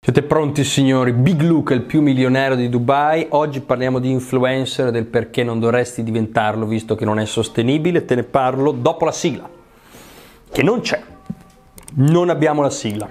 Siete pronti signori? Big Luca, il più milionario di Dubai. Oggi parliamo di influencer e del perché non dovresti diventarlo visto che non è sostenibile. Te ne parlo dopo la sigla, che non c'è. Non abbiamo la sigla.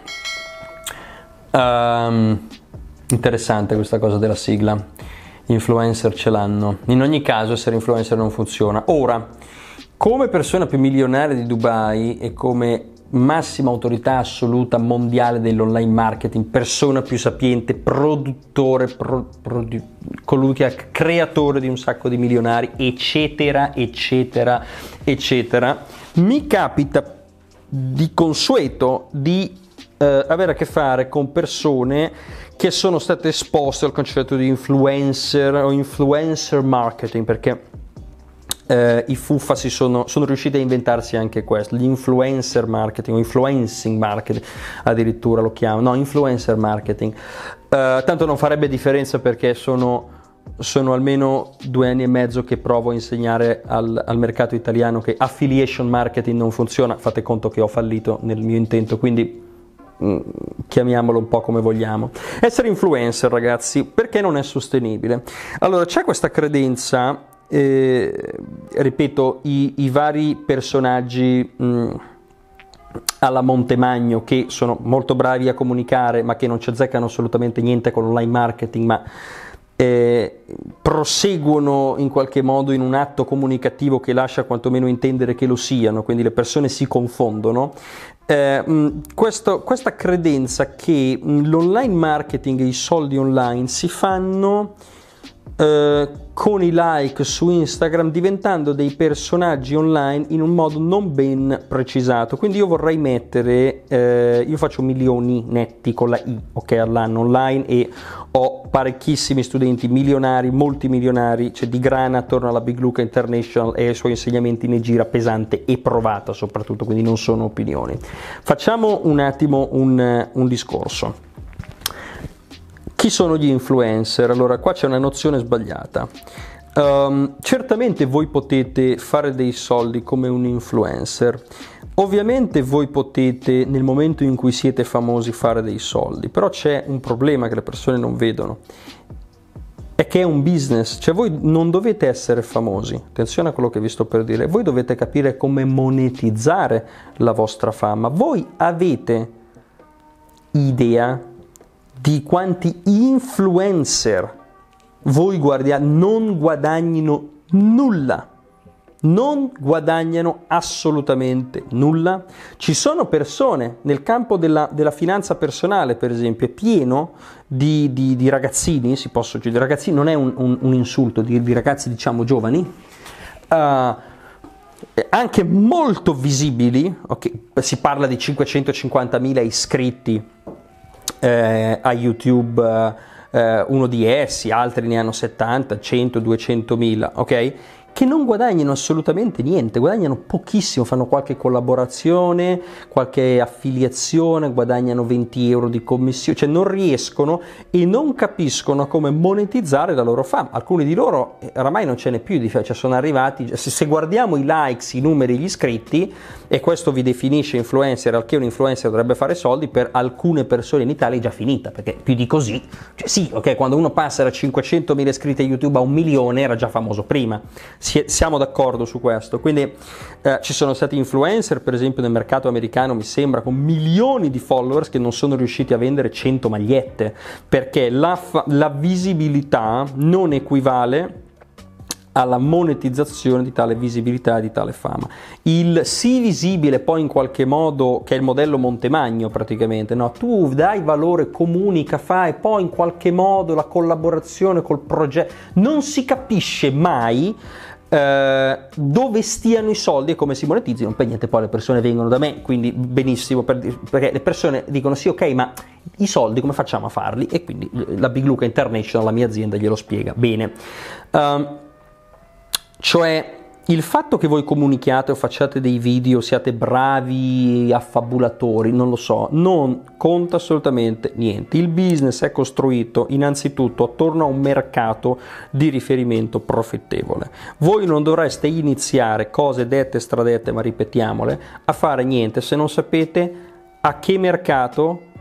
Interessante questa cosa della sigla. Gli influencer ce l'hanno. In ogni caso essere influencer non funziona. Ora, come persona più milionaria di Dubai e come massima autorità assoluta mondiale dell'online marketing, persona più sapiente, produttore, colui che è creatore di un sacco di milionari, eccetera, eccetera, eccetera, mi capita di consueto di avere a che fare con persone che sono state esposte al concetto di influencer o influencer marketing, perché i fuffa sono riusciti a inventarsi anche questo, l'influencer marketing o influencing marketing addirittura lo chiamano, no, influencer marketing. Tanto non farebbe differenza perché sono almeno 2 anni e mezzo che provo a insegnare al mercato italiano che affiliation marketing non funziona. Fate conto che ho fallito nel mio intento, quindi chiamiamolo un po' come vogliamo. Essere influencer, ragazzi, perché non è sostenibile? Allora, c'è questa credenza, ripeto, i vari personaggi alla Montemagno che sono molto bravi a comunicare ma che non ci azzeccano assolutamente niente con l'online marketing, ma proseguono in qualche modo in un atto comunicativo che lascia quantomeno intendere che lo siano, quindi le persone si confondono. Questa credenza che l'online marketing e i soldi online si fanno con i like su Instagram, diventando dei personaggi online in un modo non ben precisato. Quindi io vorrei mettere, io faccio milioni netti con la I, ok, all'anno online, e ho parecchissimi studenti milionari, multimilionari, cioè di grana attorno alla Big Luca International, e ai suoi insegnamenti ne gira pesante e provata soprattutto, quindi non sono opinioni. Facciamo un attimo un discorso. Chi sono gli influencer? Allora, qua c'è una nozione sbagliata. Certamente voi potete fare dei soldi come un influencer. Ovviamente voi potete, nel momento in cui siete famosi, fare dei soldi. Però c'è un problema che le persone non vedono. È che è un business. Cioè voi non dovete essere famosi. Attenzione a quello che vi sto per dire. Voi dovete capire come monetizzare la vostra fama. Voi avete idea di quanti influencer voi guardiate non guadagnino nulla, non guadagnano assolutamente nulla? Ci sono persone nel campo della finanza personale, per esempio, è pieno di ragazzini, si possono dire ragazzini, non è un insulto, di ragazzi diciamo giovani, anche molto visibili, okay? Si parla di 550.000 iscritti a YouTube, uno di essi, altri ne hanno 70, 100, 200.000, ok? Che non guadagnano assolutamente niente, guadagnano pochissimo, fanno qualche collaborazione, qualche affiliazione, guadagnano 20 euro di commissione, cioè non riescono e non capiscono come monetizzare la loro fama. Alcuni di loro oramai non ce n'è più, cioè sono arrivati, se guardiamo i likes, i numeri, gli iscritti, e questo vi definisce influencer, al che un influencer dovrebbe fare soldi, per alcune persone in Italia è già finita, perché più di così, cioè sì, ok, quando uno passa da 500.000 iscritti a YouTube a 1 milione era già famoso prima. Siamo d'accordo su questo. Quindi ci sono stati influencer, per esempio nel mercato americano, mi sembra, con milioni di followers che non sono riusciti a vendere 100 magliette, perché la visibilità non equivale alla monetizzazione di tale visibilità e di tale fama. Il sii visibile poi in qualche modo, che è il modello Montemagno praticamente, no? Tu dai valore, comunica, fai, poi in qualche modo la collaborazione col progetto, non si capisce mai dove stiano i soldi e come si monetizzino. Per niente, poi le persone vengono da me, quindi benissimo, perché le persone dicono sì, ok, ma i soldi come facciamo a farli? E quindi la Big Luca International, la mia azienda, glielo spiega bene. Cioè, il fatto che voi comunichiate o facciate dei video, siate bravi affabulatori, non lo so, non conta assolutamente niente. Il business è costruito innanzitutto attorno a un mercato di riferimento profittevole. Voi non dovreste iniziare, cose dette e stradette, ma ripetiamole, a fare niente se non sapete a che mercato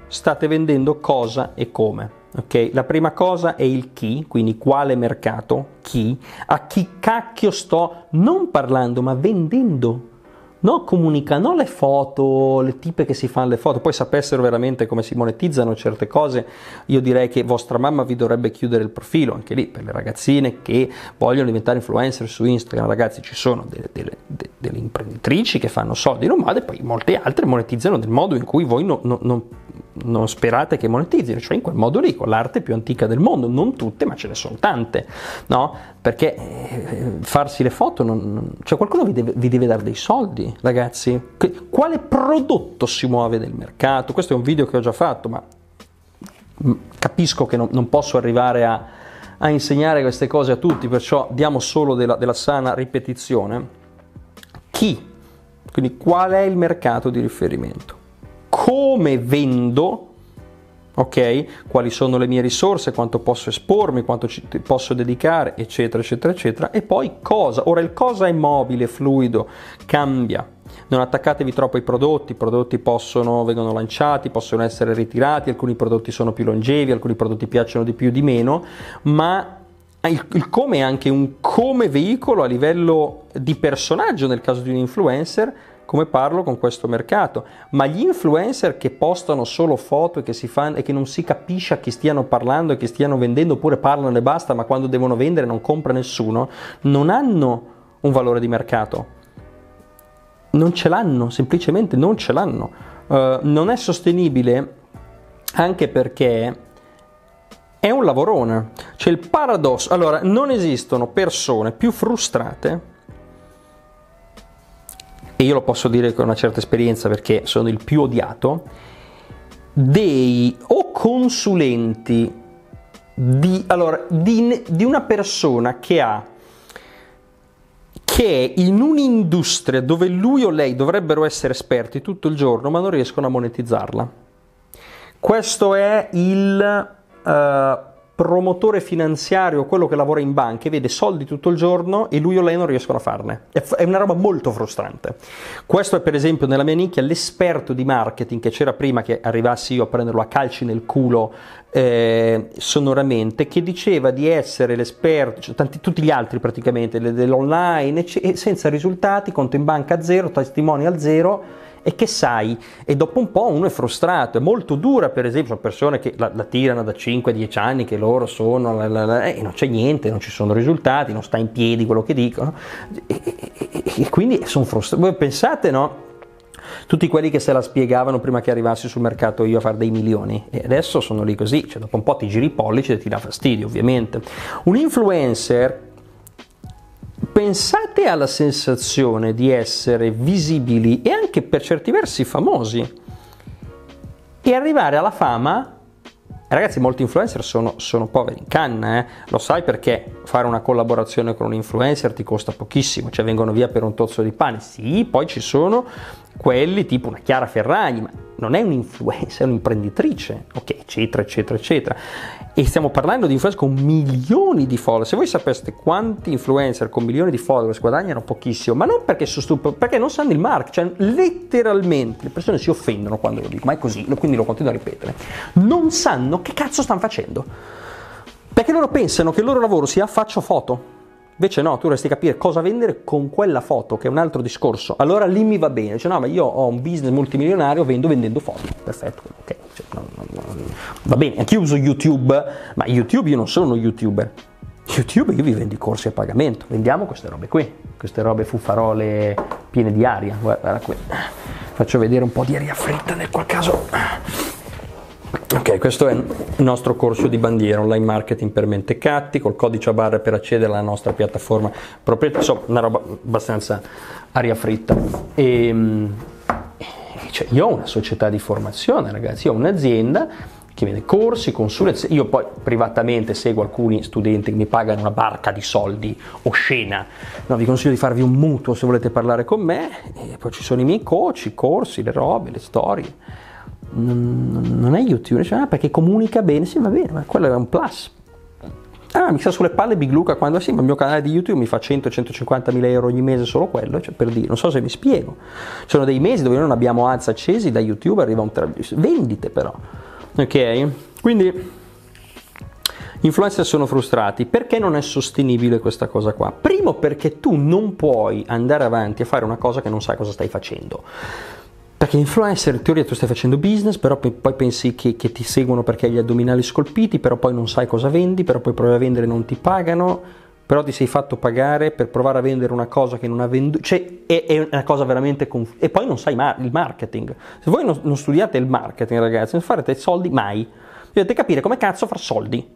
state vendendo cosa e come. Ok, la prima cosa è il chi, quindi quale mercato, chi, a chi cacchio sto non parlando ma vendendo. No, comunica, non le foto, le tipe che si fanno le foto, poi sapessero veramente come si monetizzano certe cose, io direi che vostra mamma vi dovrebbe chiudere il profilo, anche lì, per le ragazzine che vogliono diventare influencer su Instagram, ragazzi, ci sono delle imprenditrici che fanno soldi normali, e poi molte altre monetizzano nel modo in cui voi non sperate che monetizzino, cioè in quel modo lì, con l'arte più antica del mondo, non tutte, ma ce ne sono tante, no? Perché farsi le foto, cioè qualcuno vi deve dare dei soldi, ragazzi. Quale prodotto si muove nel mercato? Questo è un video che ho già fatto, ma capisco che non posso arrivare a insegnare queste cose a tutti, perciò diamo solo della sana ripetizione. Chi? Quindi qual è il mercato di riferimento? Come vendo? Ok, quali sono le mie risorse, quanto posso espormi, quanto ci posso dedicare, eccetera, eccetera, eccetera. E poi cosa? Ora il cosa è mobile, fluido, cambia. Non attaccatevi troppo ai prodotti, i prodotti vengono lanciati, possono essere ritirati, alcuni prodotti sono più longevi, alcuni prodotti piacciono di più o di meno, ma il come è anche un come veicolo a livello di personaggio nel caso di un influencer. Come parlo con questo mercato, ma gli influencer che postano solo foto e che non si capisce a chi stiano parlando e che stiano vendendo, oppure parlano e basta, ma quando devono vendere non compra nessuno, non hanno un valore di mercato, non ce l'hanno, semplicemente non ce l'hanno. Non è sostenibile anche perché è un lavorone, c'è il paradosso. Allora, non esistono persone più frustrate, e io lo posso dire con una certa esperienza perché sono il più odiato, dei o consulenti di una persona che è in un'industria dove lui o lei dovrebbero essere esperti tutto il giorno, ma non riescono a monetizzarla. Questo è il promotore finanziario, quello che lavora in banche, vede soldi tutto il giorno e lui o lei non riescono a farne. È una roba molto frustrante. Questo è per esempio nella mia nicchia l'esperto di marketing che c'era prima che arrivassi io a prenderlo a calci nel culo sonoramente, che diceva di essere l'esperto, cioè tutti gli altri praticamente, dell'online, e senza risultati, conto in banca a zero, testimonial zero. E che sai, e dopo un po' uno è frustrato, è molto dura, per esempio, sono persone che la tirano da 5-10 anni, che loro sono, e non c'è niente, non ci sono risultati, non sta in piedi quello che dicono, e quindi sono frustrati. Voi pensate, no? Tutti quelli che se la spiegavano prima che arrivassi sul mercato io a fare dei milioni, e adesso sono lì così, cioè dopo un po' ti giri i pollici e ti dà fastidio, ovviamente. Un influencer, pensate alla sensazione di essere visibili e anche per certi versi famosi e arrivare alla fama. Ragazzi, molti influencer sono poveri in canna, lo sai, perché fare una collaborazione con un influencer ti costa pochissimo, cioè vengono via per un tozzo di pane. Sì, poi ci sono quelli tipo una Chiara Ferragni, ma non è un influencer, è un'imprenditrice, ok, eccetera, eccetera, eccetera. E stiamo parlando di influencer con milioni di follower. Se voi sapeste quanti influencer con milioni di follower guadagnano pochissimo, ma non perché sono stupidi, perché non sanno il marketing, cioè letteralmente le persone si offendono quando lo dico, ma è così, quindi lo continuo a ripetere. Non sanno che cazzo stanno facendo, perché loro pensano che il loro lavoro sia faccio foto. Invece no, tu dovresti capire cosa vendere con quella foto, che è un altro discorso. Allora lì mi va bene, dice no, ma io ho un business multimilionario, vendendo foto. Perfetto, ok. Cioè, va bene, anche io uso YouTube, ma YouTube io non sono uno YouTuber. YouTube io vi vendo i corsi a pagamento, vendiamo queste robe qui, queste robe fuffarole piene di aria. Guarda qui, faccio vedere un po' di aria fritta nel qual caso. Ok, questo è il nostro corso di bandiera, online marketing per mentecatti, col codice a barre per accedere alla nostra piattaforma proprietaria, insomma una roba abbastanza aria fritta. Cioè, io ho una società di formazione, ragazzi, io ho un'azienda che vende corsi, consulenze, io poi privatamente seguo alcuni studenti che mi pagano una barca di soldi oscena, no, vi consiglio di farvi un mutuo se volete parlare con me, e poi ci sono i miei coach, i corsi, le robe, le storie. Non è YouTube, cioè, perché comunica bene, sì, va bene, ma quello è un plus. Ah, mi sta sulle palle Big Luca quando sì, ma il mio canale di YouTube mi fa 100-150 mila euro ogni mese solo quello, cioè per dire, non so se mi spiego. Ci sono dei mesi dove noi non abbiamo ads accesi, da YouTube arriva un vendite però, ok? Quindi influencer sono frustrati. Perché non è sostenibile questa cosa qua? Primo, perché tu non puoi andare avanti a fare una cosa che non sai cosa stai facendo. Perché influencer in teoria tu stai facendo business, però poi pensi che ti seguono perché hai gli addominali scolpiti, però poi non sai cosa vendi, però poi provi a vendere e non ti pagano, però ti sei fatto pagare per provare a vendere una cosa che non ha venduto, cioè è una cosa veramente confusa. E poi non sai il marketing. Se voi non studiate il marketing, ragazzi, non farete soldi mai. Dovete capire come cazzo far soldi.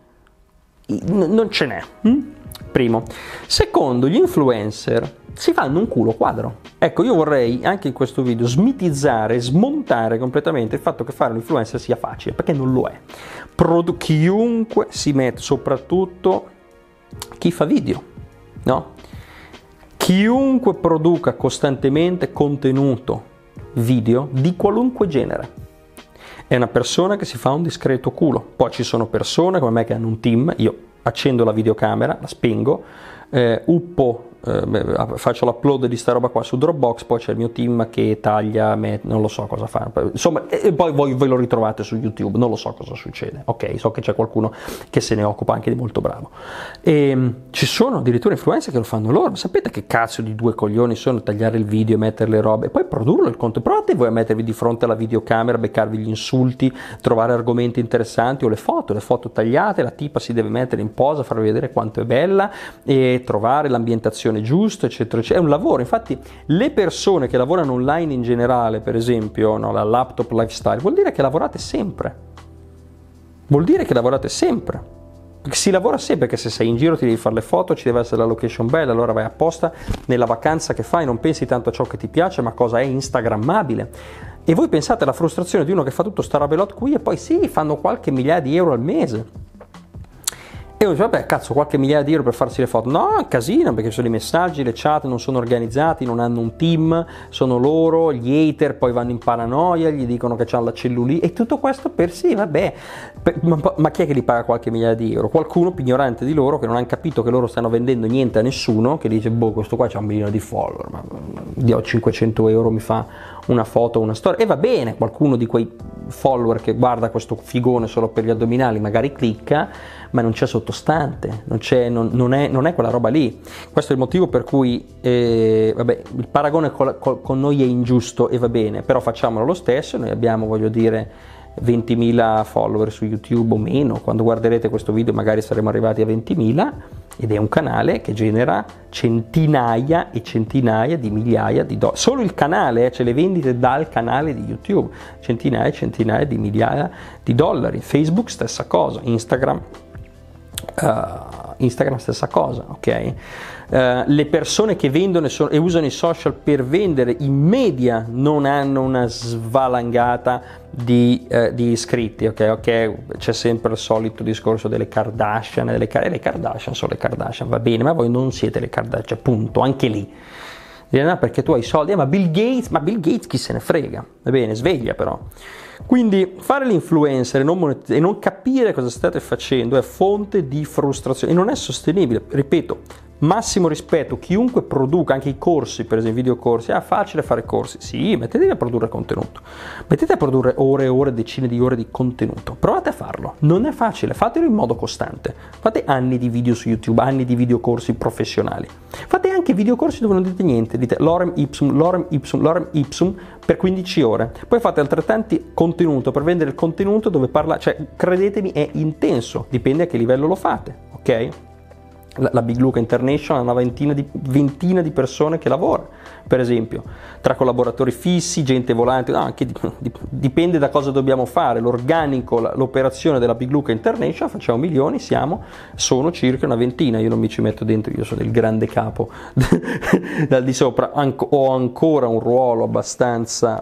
Non ce n'è. Primo. Secondo, gli influencer si fanno un culo quadro. Ecco, io vorrei anche in questo video smitizzare, smontare completamente il fatto che fare un influencer sia facile, perché non lo è. Chiunque si mette, soprattutto chi fa video, no? Chiunque produca costantemente contenuto video di qualunque genere è una persona che si fa un discreto culo. Poi ci sono persone come me che hanno un team, io accendo la videocamera, la spengo, uppo, faccio l'upload di sta roba qua su Dropbox, poi c'è il mio team che taglia, non lo so cosa fa, insomma, e poi voi lo ritrovate su YouTube, non lo so cosa succede, ok, so che c'è qualcuno che se ne occupa anche di molto bravo, e ci sono addirittura influencer che lo fanno loro. Sapete che cazzo di due coglioni sono tagliare il video e mettere le robe e poi produrlo il contenuto? Provate voi a mettervi di fronte alla videocamera, beccarvi gli insulti, trovare argomenti interessanti o le foto tagliate, la tipa si deve mettere in posa, farvi vedere quanto è bella e trovare l'ambientazione giusto, eccetera, eccetera. È un lavoro. Infatti le persone che lavorano online in generale, per esempio, no, la laptop lifestyle, vuol dire che lavorate sempre. Vuol dire che lavorate sempre. Perché si lavora sempre, perché se sei in giro ti devi fare le foto, ci deve essere la location bella, allora vai apposta nella vacanza che fai, non pensi tanto a ciò che ti piace, ma cosa è instagrammabile. E voi pensate alla frustrazione di uno che fa tutto sta rabelot qui e poi sì, fanno qualche migliaia di euro al mese. E io dico, vabbè, cazzo, qualche migliaia di euro per farsi le foto. No, è un casino, perché sono i messaggi, le chat non sono organizzati, non hanno un team, sono loro, gli hater poi vanno in paranoia, gli dicono che c'hanno la cellulite, e tutto questo per sì, vabbè. Ma chi è che li paga qualche migliaia di euro? Qualcuno più ignorante di loro, che non hanno capito che loro stanno vendendo niente a nessuno, che dice, boh, questo qua c'ha 1 milione di follower, ma io 500 euro mi fa una foto, una storia, e va bene, qualcuno di quei follower che guarda questo figone solo per gli addominali magari clicca, ma non c'è sottostante, non è quella roba lì. Questo è il motivo per cui vabbè, il paragone con noi è ingiusto e va bene, però facciamolo lo stesso. Noi abbiamo, voglio dire, 20.000 follower su YouTube o meno. Quando guarderete questo video magari saremo arrivati a 20.000, ed è un canale che genera centinaia e centinaia di migliaia di dollari. Solo il canale, cioè le vendite dal canale di YouTube, centinaia e centinaia di migliaia di dollari. Facebook stessa cosa, Instagram stessa cosa, ok? Le persone che vendono e usano i social per vendere in media non hanno una svalangata di iscritti, ok? C'è sempre il solito discorso delle Kardashian, le Kardashian sono le Kardashian, va bene, ma voi non siete le Kardashian, punto, anche lì. No, perché tu hai soldi, ma Bill Gates chi se ne frega, va bene, sveglia però. Quindi fare l'influencer e non capire cosa state facendo è fonte di frustrazione e non è sostenibile. Ripeto, massimo rispetto, chiunque produca, anche i corsi, per esempio videocorsi, è facile fare corsi, sì, mettetevi a produrre contenuto, mettete a produrre ore e ore, decine di ore di contenuto, provate a farlo, non è facile, fatelo in modo costante, fate anni di video su YouTube, anni di videocorsi professionali, fate anche videocorsi dove non dite niente, dite lorem ipsum per 15 ore, poi fate altrettanti contenuto per vendere il contenuto dove parla, cioè credetemi è intenso, dipende a che livello lo fate, ok? La Big Luca International ha una ventina di persone che lavora, per esempio, tra collaboratori fissi, gente volante, no, anche dipende da cosa dobbiamo fare. L'organico, l'operazione della Big Luca International, facciamo milioni, sono circa una ventina, io non mi ci metto dentro, io sono il grande capo dal di sopra, ho ancora un ruolo abbastanza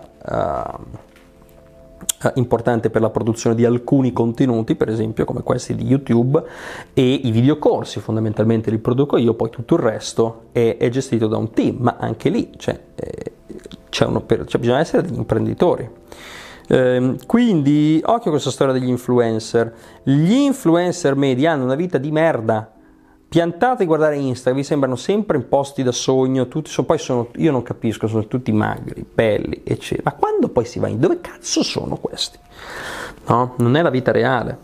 importante per la produzione di alcuni contenuti, per esempio come questi di YouTube, e i videocorsi fondamentalmente li produco io, poi tutto il resto è gestito da un team, ma anche lì bisogna essere degli imprenditori, Quindi occhio a questa storia degli influencer. Gli influencer medi hanno una vita di merda. Piantate a guardare Instagram, vi sembrano sempre in posti da sogno, io non capisco, sono tutti magri, belli, eccetera. Ma quando poi si va in dove cazzo sono questi? No, non è la vita reale.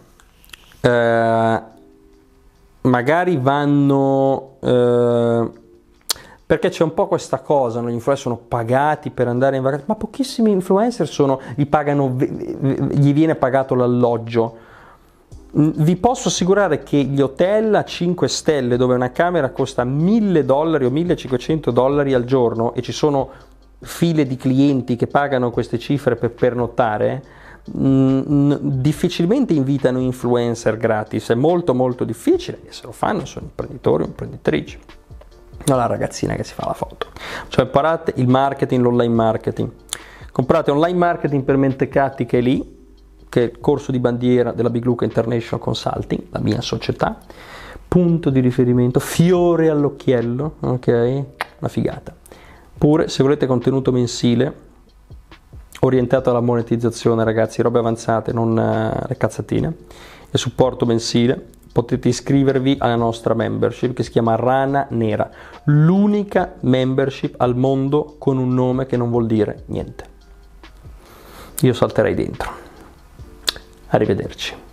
Magari vanno perché c'è un po' questa cosa, no? Gli influencer sono pagati per andare in vacanza, ma pochissimi influencer gli viene pagato l'alloggio. Vi posso assicurare che gli hotel a 5 stelle dove una camera costa $1.000 o $1.500 al giorno e ci sono file di clienti che pagano queste cifre per pernottare, difficilmente invitano influencer gratis, è molto molto difficile, e se lo fanno sono imprenditori o imprenditrici. No, la ragazzina che si fa la foto. Cioè imparate il marketing, l'online marketing. Comprate online marketing per mentecatti, che è lì, che è il corso di bandiera della Big Luca International Consulting, la mia società, punto di riferimento, fiore all'occhiello, ok? Una figata. Pure se volete contenuto mensile orientato alla monetizzazione, ragazzi, robe avanzate, non le cazzatine, e supporto mensile, potete iscrivervi alla nostra membership che si chiama Rana Nera, l'unica membership al mondo con un nome che non vuol dire niente. Io salterei dentro. Arrivederci.